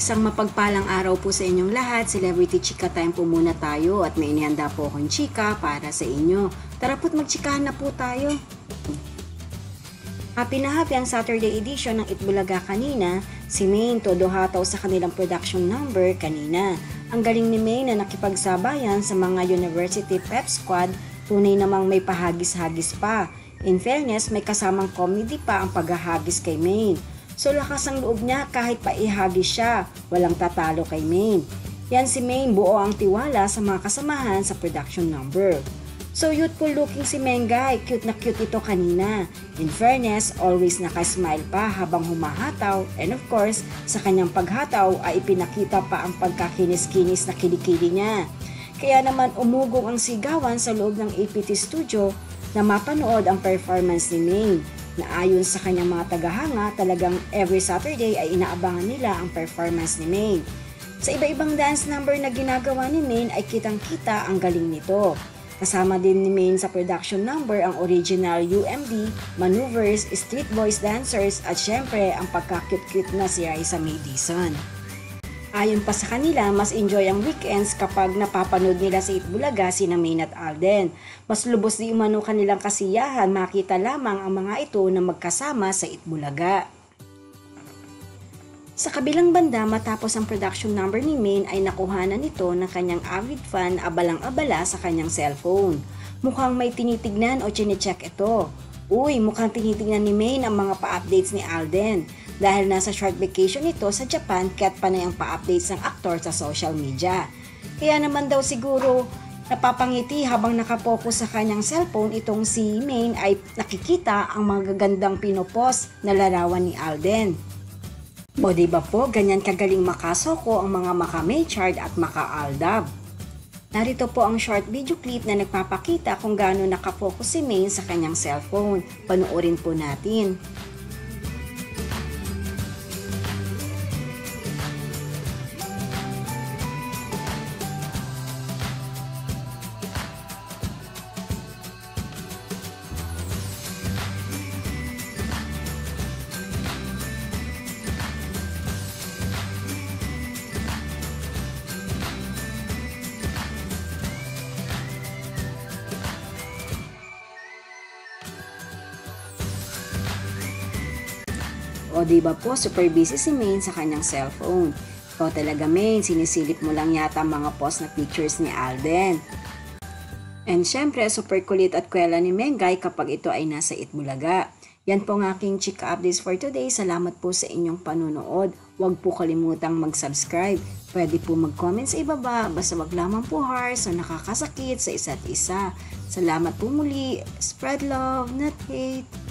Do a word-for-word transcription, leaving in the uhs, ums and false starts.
Isang mapagpalang araw po sa inyong lahat. Celebrity Chika Time po muna tayo at may inihanda po akong chika para sa inyo. Tara po't magchikahan na po tayo. Happy na happy ang Saturday edition ng Itbulaga kanina. Si Maine todo hataw sa kanilang production number kanina. Ang galing ni Maine na nakipagsabayan sa mga university pep squad, tunay namang may pahagis-hagis pa. In fairness, may kasamang comedy pa ang paghahagis kay Maine. So lakas ang loob niya kahit paihagis siya, walang tatalo kay Maine. Yan si Maine, buo ang tiwala sa mga kasamahan sa production number. So youthful looking si Mengay, cute na cute ito kanina. In fairness, always nakasmile pa habang humahataw, and of course, sa kanyang paghataw ay ipinakita pa ang pagkakinis-kinis na kilikili niya. Kaya naman umugong ang sigawan sa loob ng A P T studio na mapanood ang performance ni Maine. Na ayon sa kanyang mga tagahanga, talagang every Saturday ay inaabangan nila ang performance ni Maine. Sa iba-ibang dance number na ginagawa ni Maine ay kitang-kita ang galing nito. Kasama din ni Maine sa production number ang original U M D, maneuvers, street boys dancers at syempre ang pagka-cute-cute na si Raisa May Dizon. Ayon pa sa kanila, mas enjoy ang weekends kapag napapanood nila sa Itbulaga sina Maine at Alden. Mas lubos di umano kanilang kasiyahan makita lamang ang mga ito na magkasama sa Itbulaga. Sa kabilang banda, matapos ang production number ni Maine ay nakuhanan nito ng kanyang avid fan abalang-abala sa kanyang cellphone. Mukhang may tinitignan o chinecheck ito. Uy, mukhang tinitignan ni Maine ang mga pa-updates ni Alden. Dahil nasa short vacation ito sa Japan, kaya't panay ang pa-updates ng aktor sa social media. Kaya naman daw siguro napapangiti habang nakapokus sa kanyang cellphone itong si Maine ay nakikita ang mga gagandang pinopost na larawan ni Alden. O diba po, ganyan kagaling makasoko ang mga maka-Maychard at maka-Aldab. Narito po ang short video clip na nagpapakita kung gaano nakapokus si Maine sa kanyang cellphone. Panoorin po natin. O diba po, super busy si Maine sa kanyang cellphone. Ikaw talaga Maine, sinisilip mo lang yata mga post na pictures ni Alden. And syempre, super kulit at kwela ni Mengay kapag ito ay nasa Itbulaga. Yan po ang aking chika updates for today. Salamat po sa inyong panunood. Huwag po kalimutang mag-subscribe. Pwede po mag-comment sa ibaba. Basta wag lamang po hearts o nakakasakit sa isa't isa. Salamat po muli. Spread love, not hate.